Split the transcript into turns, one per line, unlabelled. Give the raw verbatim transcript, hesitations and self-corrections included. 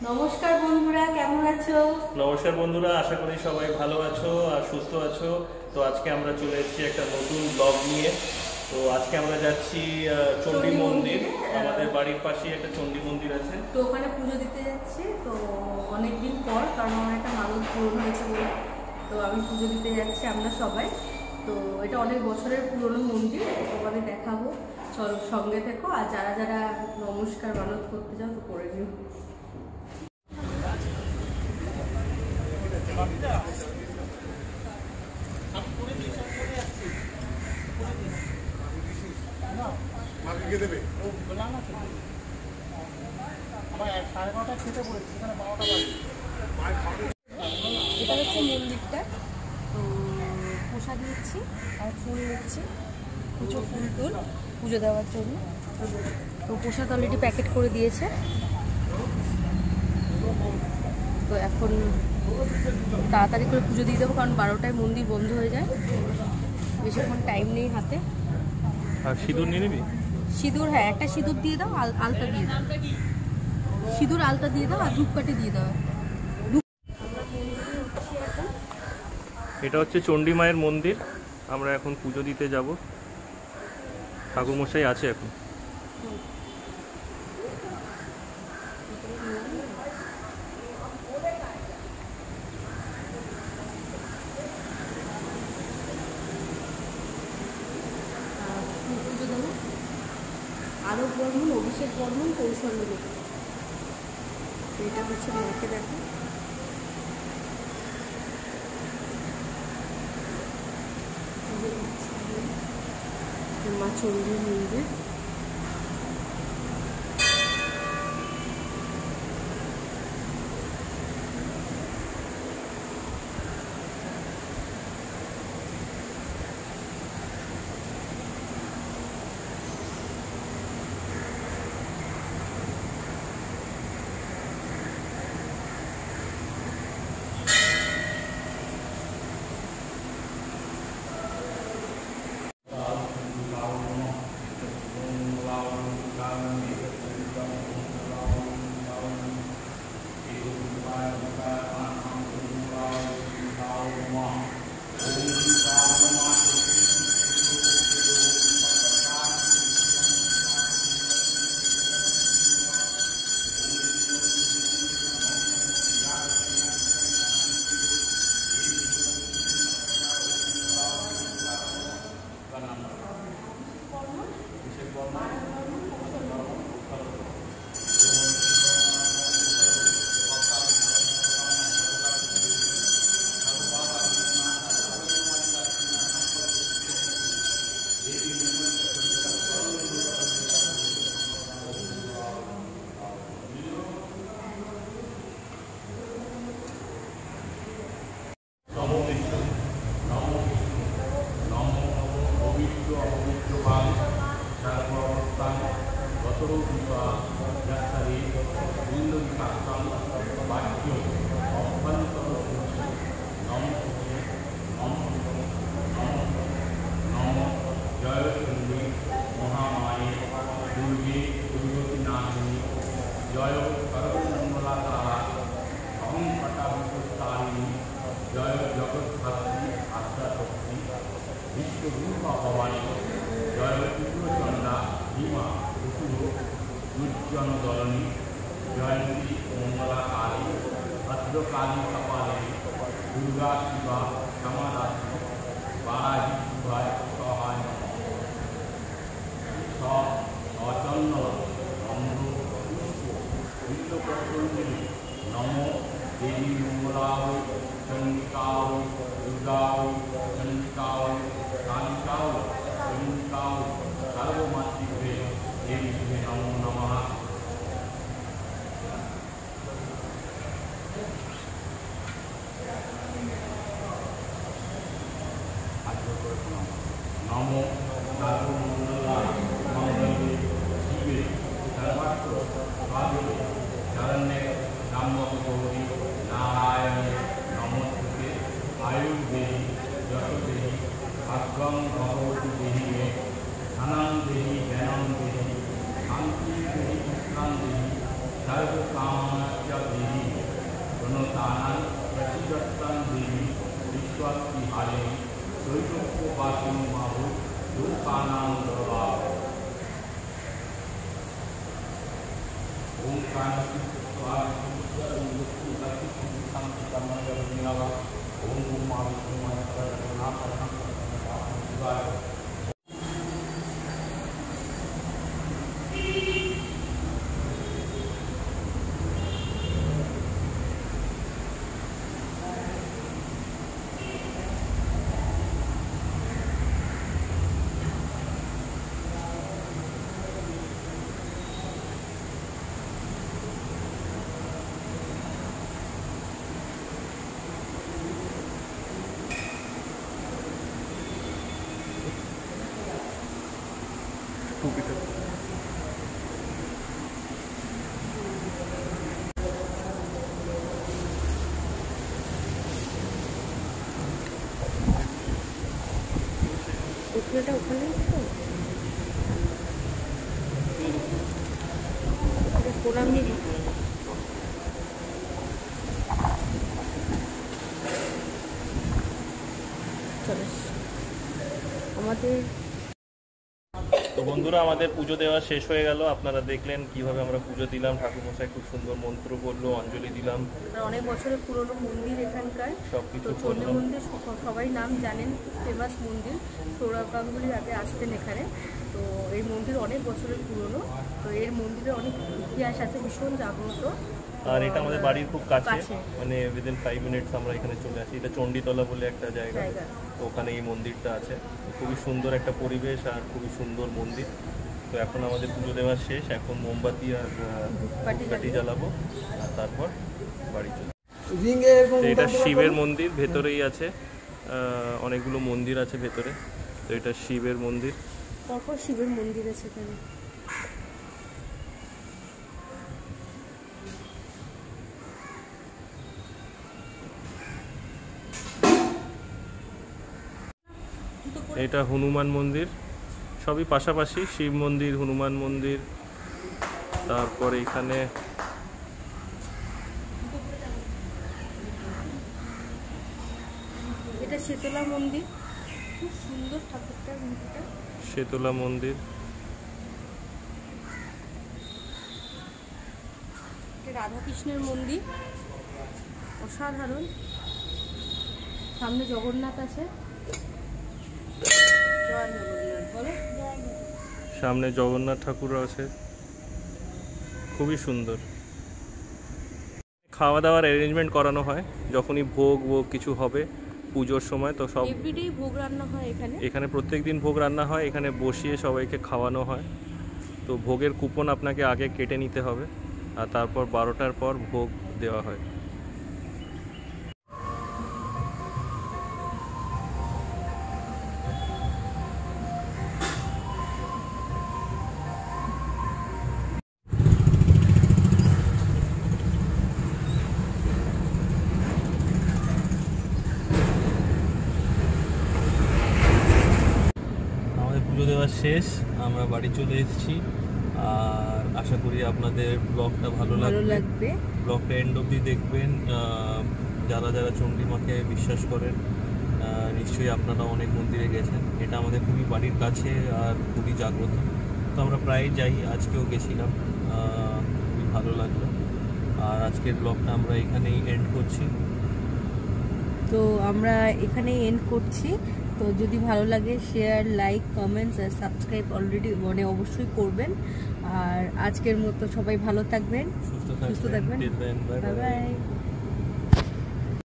নমস্কার বন্ধুরা, কেমন আছো?
নমস্কার বন্ধুরা, আশা করি সবাই ভালো আছো আর সুস্থ আছো। তো আজকে আমরা চলে এসেছি একটা নতুন ব্লগ নিয়ে। তো আজকে আমরা যাচ্ছি চণ্ডী মন্দির। আমাদের বাড়ির পাশেই একটা চণ্ডী মন্দির আছে,
তো ওখানে পুজো দিতে যাচ্ছি। তো অনেকদিন পর, কারণ আমার একটা মানত পূরণ হয়েছে বলে তো আমি পুজো দিতে যাচ্ছি আমরা সবাই। তো এটা অনেক বছরের পুরনো মন্দির, তোমাদের দেখাবো। চলো সঙ্গে থেকো, আর যারা যারা নমস্কার মানত করতে যাও তো করে নিও।
দেবে সাড়ে নটা খেতে পড়েছি, সেখানে বারোটা বাজে।
এটা হচ্ছে মন্দিরটা। তো প্রসাদ নিচ্ছি আর ফুল নিচ্ছি, কিছু ফুল টুল পুজো দেওয়ার জন্য। তো প্রসাদ অলরেডি প্যাকেট করে দিয়েছে। তো এখন তাড়াতাড়ি করে পুজো দিয়ে দেবো, কারণ বারোটায় মন্দির বন্ধ হয়ে যায়, বেশিক্ষণ টাইম নেই হাতে।
আর সিঁদুর নিয়ে নিবি?
সিঁদুর, হ্যাঁ, একটা সিঁদুর দিয়ে দাও, আলতা দিয়ে দাও, সিঁদুর আলতা দিয়ে দাও, আর ধূপকাঠি দিয়ে দাও।
এটা হচ্ছে চণ্ডী মায়ের মন্দির। আমরা এখন পুজো দিতে যাব। ঠাকুরমশাই আছে এখন।
আরব বর্মন, অভিষেক বর্মন, কৌশল্য দেবী। এটা হচ্ছে মাকে দেখো। মা চণ্ডীর মন্দির।
জয় চণ্ডী মহামায়ে দুর্গে দুর্গতি নাশিনী জয় সর্বমঙ্গলা তারা অহং পটাভিতারিণী জয় জগৎধাত্রী আদ্যাশক্তি বিশ্বরূপা ভবানী জয় তীব্রচণ্ডা ভীমা অসুর দুর্জন দলনী জয়ন্তী মঙ্গলা কালী ভদ্রকালী কপালিনী দুর্গা শিবা শ্যামাদাত্রী বারাহী শিবায় সহায় সব অচন্ন নম্র পুষ্প বিশ্বপ্রসন্নী নম দেবী মঙ্গলায় চণ্ডিকায় দুর্গায় চণ্ডিকায় কালিকায় চণ্ডিকায় সর্বমাতৃভে দেবী শিবে নমো নমঃ। নমো সর্বমঙ্গলায় মঙ্গলে শিবে সর্বাত্র স্বাধীনে শরণ্যে ত্র্যম্বকে গৌরী নারায়ণে নমস্তুতে আয়ুর্দেহি যশোদেহি ভাগ্যং ভগবতী দেহি মে ধনং দেহি জ্ঞানং দেহি শান্তি দেহি পুত্রাং দেহি सर्व
नामस्य देवी प्रणतानां प्रतिदत्तां देवी विश्वात्मिहारिणी दैलोक्यवासिनी माभू लोकानां दरबार ओम शांति ओम उमा विष्णु
ওখানে ওখানে প্রণাম নিবি চলো আমাদের।
তো বন্ধুরা আমাদের পুজো দেওয়া শেষ হয়ে গেল। আপনারা দেখলেন কিভাবে আমরা পুজো দিলাম, ঠাকুরমশাই খুব সুন্দর মন্ত্র বললো, অঞ্জলি দিলাম।
অনেক বছরের পুরনো মন্দির এখানকার,
সবকিছু
তো চণ্ডী
করলাম।
মন্দির সবাই নাম জানেন, ফেমাস মন্দির। সৌরভ গাঙ্গুলি আগে আসতেন এখানে। তো এই মন্দির অনেক বছরের পুরনো, তো এর মন্দিরে অনেক ইতিহাস আছে, ভীষণ জাগ্রত।
আর এটা আমাদের বাড়ির খুব কাছে,
কাছে।
মানে উইদিন ফাইভ মিনিটস আমরা এখানে চলে আসি। এটা চণ্ডীতলা বলে একটা জায়গা,
জায়গা।
তো ওখানে এই মন্দিরটা আছে। খুবই সুন্দর একটা পরিবেশ আর খুবই সুন্দর মন্দির। তো এখন আমাদের পুজো দেওয়া শেষ, এখন মোমবাতি আর ধূপকাঠি জ্বালাবো আর তারপর বাড়ি চলে। তো এটা শিবের মন্দির, ভেতরেই আছে অনেকগুলো মন্দির আছে ভেতরে। তো এটা শিবের মন্দির।
তারপর শিবের মন্দির আছে এখানে।
এটা হনুমান মন্দির, সবই পাশাপাশি, শিব মন্দির, হনুমান মন্দির। তারপরে এখানে
এটা শীতলা মন্দির, খুব সুন্দর ঠাকুরটা মন্দিরটা।
শীতলা মন্দির।
এটা রাধাকৃষ্ণের মন্দির, অসাধারণ। সামনে জগন্নাথ আছে, জয় জগন্নাথ বলো।
সামনে জগন্নাথ ঠাকুর আছে, খুবই সুন্দর। খাওয়া দাওয়ার অ্যারেঞ্জমেন্ট করানো হয় যখনই ভোগ ভোগ কিছু হবে পুজোর সময়। তো সব
এভরিডে ভোগ রান্না হয় এখানে।
এখানে প্রত্যেক দিন ভোগ রান্না হয়, এখানে বসিয়ে সবাইকে খাওয়ানো হয়। তো ভোগের কুপন আপনাকে আগে কেটে নিতে হবে, আর তারপর বারোটার পর ভোগ দেওয়া হয়। পুজো দেওয়া শেষ, আমরা বাড়ি চলে এসেছি। আর আশা করি আপনাদের ব্লগটা ভালো লাগবে। ব্লগটা এন্ড অবধি দেখবেন। যারা যারা চণ্ডী মাকে বিশ্বাস করেন, নিশ্চয়ই আপনারা অনেক মন্দিরে গেছেন। এটা আমাদের খুবই বাড়ির কাছে আর খুবই জাগ্রত, তো আমরা প্রায় যাই, আজকেও গেছিলাম, খুবই ভালো লাগলো। আর আজকের ব্লগটা আমরা এখানেই এন্ড করছি।
তো আমরা এখানেই এন্ড করছি। তো যদি ভালো লাগে শেয়ার, লাইক, কমেন্টস আর সাবস্ক্রাইব অলরেডি মানে অবশ্যই করবেন। আর আজকের মতো সবাই ভালো থাকবেন,
সুস্থ
সুস্থ থাকবেন।
থাকবেন।
Bye by.